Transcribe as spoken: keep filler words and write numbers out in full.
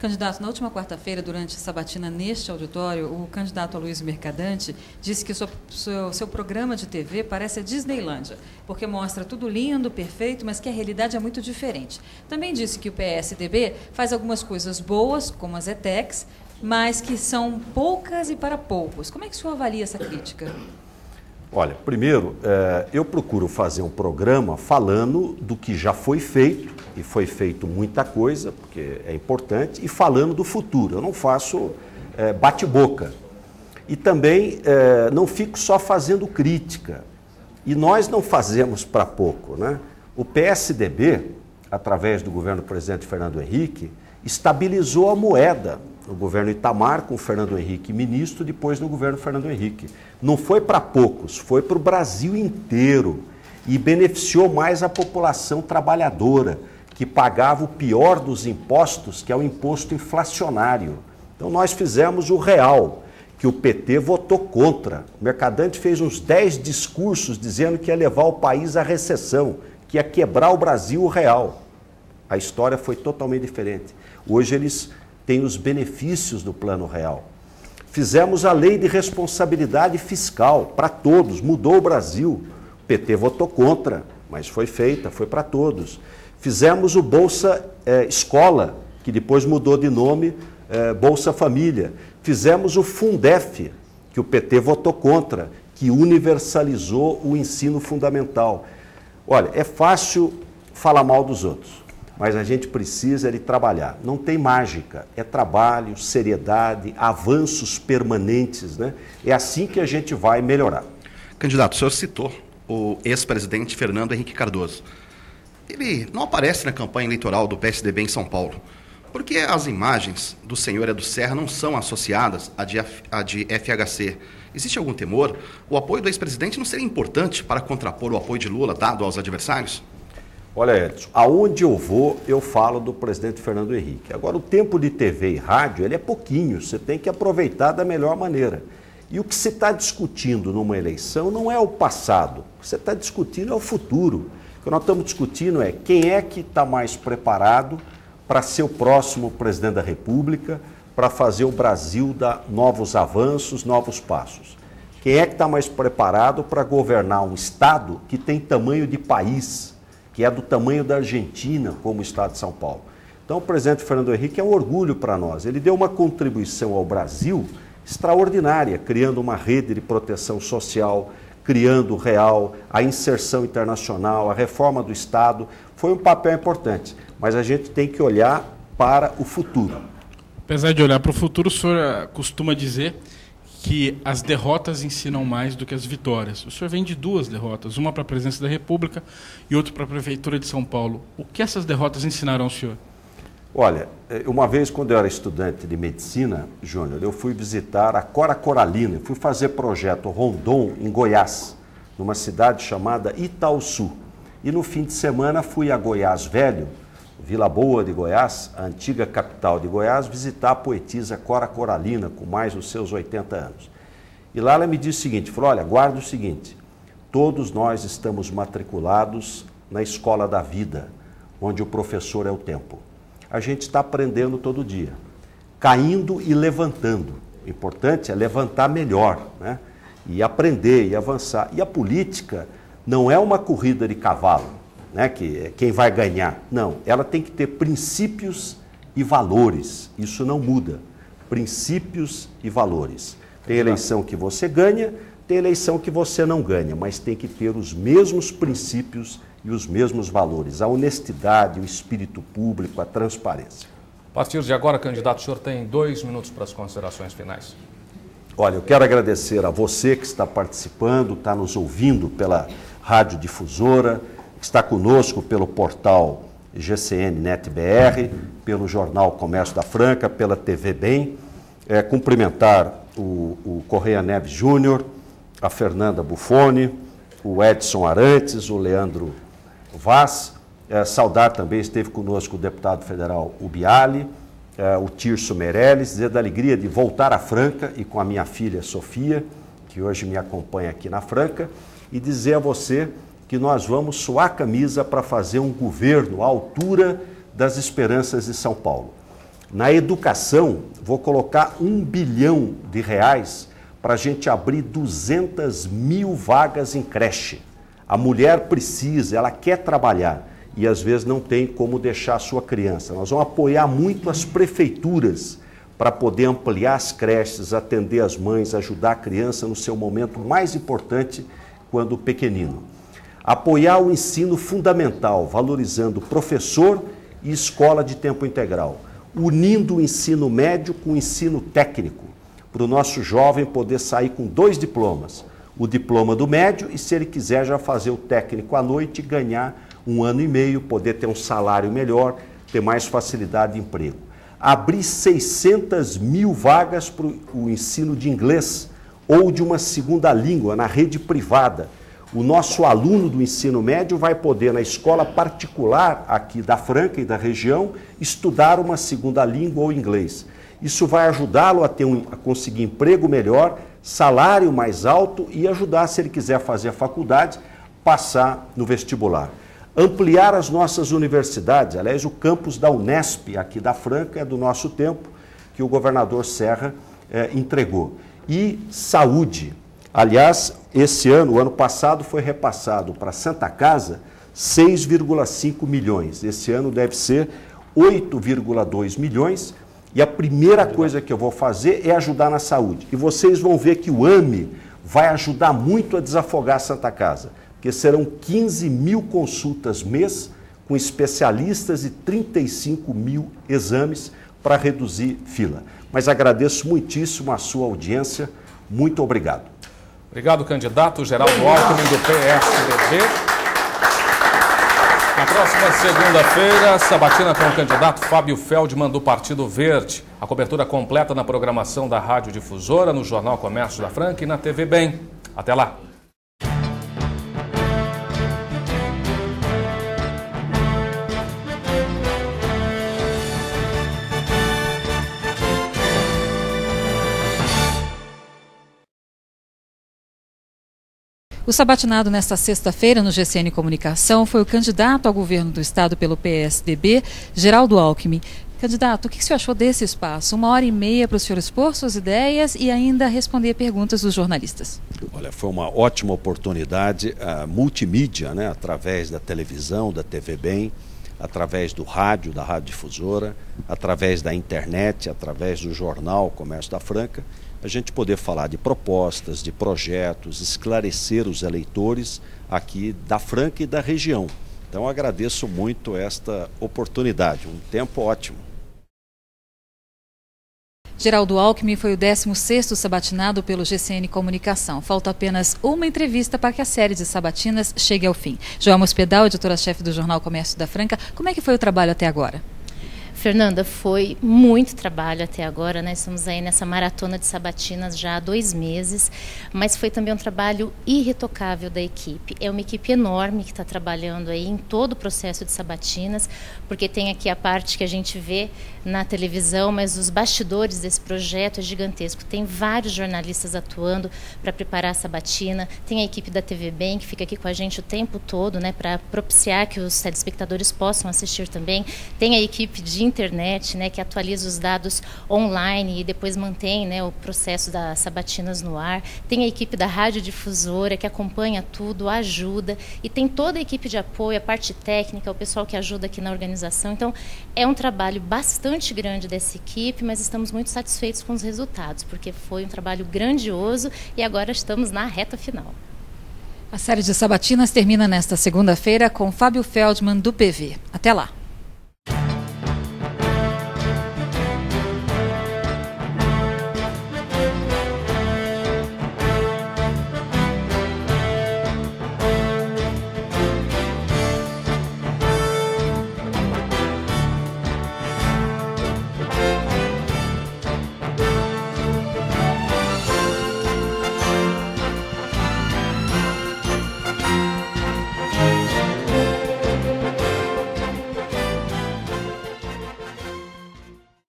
Candidato, na última quarta-feira, durante a sabatina neste auditório, o candidato Aloysio Mercadante disse que o seu, seu, seu programa de T V parece a Disneylândia, porque mostra tudo lindo, perfeito, mas que a realidade é muito diferente. Também disse que o P S D B faz algumas coisas boas, como as ETECs, mas que são poucas e para poucos. Como é que o senhor avalia essa crítica? Olha, primeiro, é, eu procuro fazer um programa falando do que já foi feito, e foi feito muita coisa, porque é importante, e falando do futuro. Eu não faço é, bate-boca. E também é, não fico só fazendo crítica. E nós não fazemos para pouco, né? O P S D B, através do governo do presidente Fernando Henrique, estabilizou a moeda no governo Itamar, com o Fernando Henrique ministro, depois no governo Fernando Henrique. Não foi para poucos, foi para o Brasil inteiro e beneficiou mais a população trabalhadora, que pagava o pior dos impostos, que é o imposto inflacionário. Então nós fizemos o real, que o P T votou contra. O Mercadante fez uns dez discursos dizendo que ia levar o país à recessão, que ia quebrar o Brasil o real. A história foi totalmente diferente. Hoje eles têm os benefícios do Plano Real. Fizemos a lei de responsabilidade fiscal para todos, mudou o Brasil. O P T votou contra, mas foi feita, foi para todos. Fizemos o Bolsa eh, Escola, que depois mudou de nome, eh, Bolsa Família. Fizemos o Fundef, que o P T votou contra, que universalizou o ensino fundamental. Olha, é fácil falar mal dos outros, mas a gente precisa de trabalhar. Não tem mágica, é trabalho, seriedade, avanços permanentes, né? É assim que a gente vai melhorar. Candidato, o senhor citou o ex-presidente Fernando Henrique Cardoso. Ele não aparece na campanha eleitoral do P S D B em São Paulo. Por que as imagens do senhor Edu Serra não são associadas à de, à de F H C? Existe algum temor? O apoio do ex-presidente não seria importante para contrapor o apoio de Lula dado aos adversários? Olha, Edson, aonde eu vou, eu falo do presidente Fernando Henrique. Agora, o tempo de T V e rádio, ele é pouquinho, você tem que aproveitar da melhor maneira. E o que se está discutindo numa eleição não é o passado, o que você está discutindo é o futuro. O que nós estamos discutindo é quem é que está mais preparado para ser o próximo presidente da República, para fazer o Brasil dar novos avanços, novos passos. Quem é que está mais preparado para governar um Estado que tem tamanho de país, que é do tamanho da Argentina, como o Estado de São Paulo. Então, o presidente Fernando Henrique é um orgulho para nós. Ele deu uma contribuição ao Brasil extraordinária, criando uma rede de proteção social, criando o real, a inserção internacional, a reforma do Estado. Foi um papel importante, mas a gente tem que olhar para o futuro. Apesar de olhar para o futuro, o senhor costuma dizer que as derrotas ensinam mais do que as vitórias. O senhor vem de duas derrotas, uma para a presidência da República e outra para a Prefeitura de São Paulo. O que essas derrotas ensinaram ao senhor? Olha, uma vez quando eu era estudante de medicina, Júnior, eu fui visitar a Cora Coralina, fui fazer projeto Rondon em Goiás, numa cidade chamada Itaúsu. E no fim de semana fui a Goiás Velho, Vila Boa de Goiás, a antiga capital de Goiás, visitar a poetisa Cora Coralina, com mais os seus oitenta anos. E lá ela me disse o seguinte, falou, olha, guarda o seguinte, todos nós estamos matriculados na escola da vida, onde o professor é o tempo. A gente está aprendendo todo dia, caindo e levantando. O importante é levantar melhor, né? E aprender e avançar. E a política não é uma corrida de cavalo, né, que é quem vai ganhar. Não, ela tem que ter princípios e valores. Isso não muda. Princípios e valores. Tem eleição que você ganha, tem eleição que você não ganha, mas tem que ter os mesmos princípios e os mesmos valores. A honestidade, o espírito público, a transparência. A partir de agora, candidato, o senhor tem dois minutos para as considerações finais. Olha, eu quero agradecer a você que está participando, está nos ouvindo pela Rádio Difusora, está conosco pelo portal G C N Net B R, pelo jornal Comércio da Franca, pela T V Bem. É, cumprimentar o, o Correia Neves Júnior, a Fernanda Buffoni, o Edson Arantes, o Leandro Vaz. É, saudar também, esteve conosco o deputado federal Ubiali, é, o Tirso Meirelles, dizer da alegria de voltar à Franca e com a minha filha Sofia, que hoje me acompanha aqui na Franca, e dizer a você que nós vamos suar a camisa para fazer um governo à altura das esperanças de São Paulo. Na educação, vou colocar um bilhão de reais para a gente abrir duzentas mil vagas em creche. A mulher precisa, ela quer trabalhar e às vezes não tem como deixar a sua criança. Nós vamos apoiar muito as prefeituras para poder ampliar as creches, atender as mães, ajudar a criança no seu momento mais importante, quando pequenino. Apoiar o ensino fundamental, valorizando professor e escola de tempo integral, unindo o ensino médio com o ensino técnico, para o nosso jovem poder sair com dois diplomas, o diploma do médio e, se ele quiser, já fazer o técnico à noite e ganhar um ano e meio, poder ter um salário melhor, ter mais facilidade de emprego. Abrir seiscentas mil vagas para o ensino de inglês ou de uma segunda língua na rede privada. O nosso aluno do ensino médio vai poder, na escola particular aqui da Franca e da região, estudar uma segunda língua ou inglês. Isso vai ajudá-lo a ter um, a conseguir emprego melhor, salário mais alto e ajudar, se ele quiser fazer a faculdade, passar no vestibular. Ampliar as nossas universidades, aliás, o campus da Unesp, aqui da Franca, é do nosso tempo, que o governador Serra eh, entregou. E saúde. Aliás, esse ano, o ano passado, foi repassado para a Santa Casa seis vírgula cinco milhões. Esse ano deve ser oito vírgula dois milhões. E a primeira coisa que eu vou fazer é ajudar na saúde. E vocês vão ver que o A M E vai ajudar muito a desafogar a Santa Casa, porque serão quinze mil consultas mês com especialistas e trinta e cinco mil exames para reduzir fila. Mas agradeço muitíssimo a sua audiência. Muito obrigado. Obrigado, candidato Geraldo Alckmin, do P S D B. Na próxima segunda-feira, sabatina com o candidato Fábio Feldman, do Partido Verde. A cobertura completa na programação da Rádio Difusora, no Jornal Comércio da Franca e na T V Bem. Até lá! O sabatinado nesta sexta-feira no G C N Comunicação foi o candidato ao governo do estado pelo P S D B, Geraldo Alckmin. Candidato, o que o senhor achou desse espaço? Uma hora e meia para o senhor expor suas ideias e ainda responder perguntas dos jornalistas. Olha, foi uma ótima oportunidade, a multimídia, né, através da televisão, da T V Bem, através do rádio, da Rádio Difusora, através da internet, através do jornal Comércio da Franca, a gente poder falar de propostas, de projetos, esclarecer os eleitores aqui da Franca e da região. Então, agradeço muito esta oportunidade, um tempo ótimo. Geraldo Alckmin foi o décimo sexto sabatinado pelo G C N Comunicação. Falta apenas uma entrevista para que a série de sabatinas chegue ao fim. Joelma Hospedal, editora-chefe do Jornal Comércio da Franca, como é que foi o trabalho até agora? Fernanda, foi muito trabalho até agora, nós estamos aí nessa maratona de sabatinas já há dois meses, mas foi também um trabalho irretocável da equipe. É uma equipe enorme que está trabalhando aí em todo o processo de sabatinas, porque tem aqui a parte que a gente vê na televisão, mas os bastidores desse projeto é gigantesco. Tem vários jornalistas atuando para preparar a sabatina, tem a equipe da T V Bem que fica aqui com a gente o tempo todo, né, para propiciar que os telespectadores possam assistir também. Tem a equipe de internet, né, que atualiza os dados online e depois mantém, né, o processo das sabatinas no ar. Tem a equipe da Rádio Difusora que acompanha tudo, ajuda, e tem toda a equipe de apoio, a parte técnica, o pessoal que ajuda aqui na organização. Então, é um trabalho bastante grande dessa equipe, mas estamos muito satisfeitos com os resultados, porque foi um trabalho grandioso e agora estamos na reta final. A série de sabatinas termina nesta segunda-feira com Fábio Feldman, do P V. Até lá!